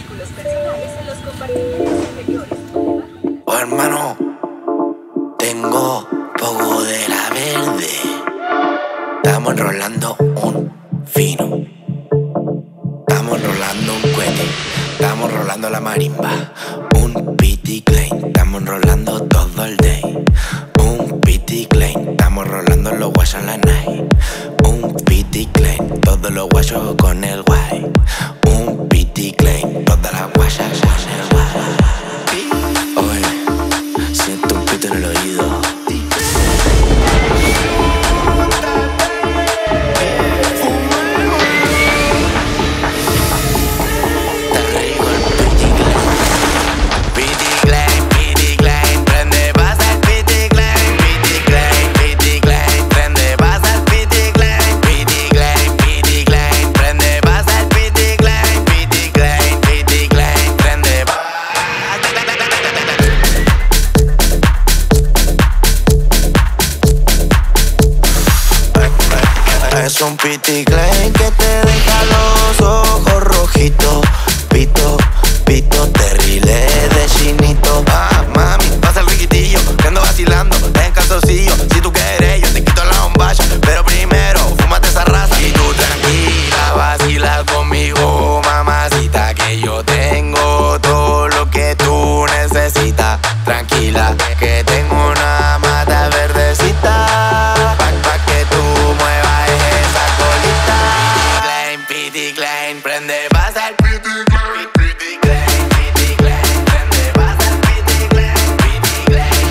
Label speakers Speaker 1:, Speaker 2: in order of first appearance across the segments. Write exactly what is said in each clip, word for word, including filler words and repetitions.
Speaker 1: artículos personales en los compartimentos inferiores o debajo.
Speaker 2: Oh, hermano, tengo poco de la verde. Estamos enrolando un fino. Estamos enrolando un cohete. Estamos rolando la marimba. Un Pitiklein. Estamos enrolando todo el day. Un Pitiklein. Estamos rolando los guayos en la night. Un Pitiklein. Todos los guayos con el guay. Un Pitiklein. Todas las guayas con el guay. Oye, siento un pito en el oído. Es un Pitiklein que te deja los ojos rojitos. Pito, pito, terrible de chinito. Ah, mami, pasa el riquitillo, que ando vacilando en calzoncillo. Si tú quieres, yo te quito la bombacha, pero primero, fúmate esa raza. Y tú tranquila, vacila conmigo, mamacita, que yo tengo todo lo que tú necesitas. Tranquila, que tengo una mata verdecita, pa', pa que tú muevas esa colita. Pitiklein, Pitiklein, prende, pasa el Pitiklein, Pitiklein, Pitiklein, prende, pasa el Pitiklein, Pitiklein,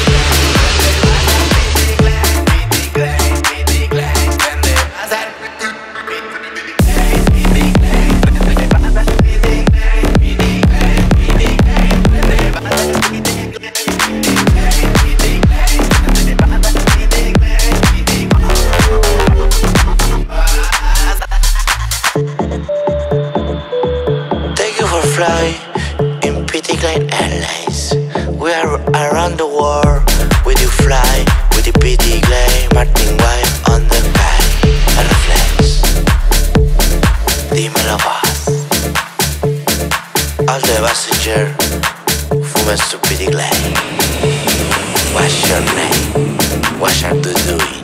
Speaker 2: Pitiklein, Pitiklein, prende, pasa el Pitiklein, Pitiklein, prende, pasa el Pitiklein, Pitiklein, Pitiklein, prende, pasa el Pitiklein. Thank you for flying in Pitiklein Airlines. We are around the world with you fly with the Pitiklein Martinwhite on the sky. A reflex. Dímelo vos. All the passenger fumes to Pitiklein. What's your name? What are you doing?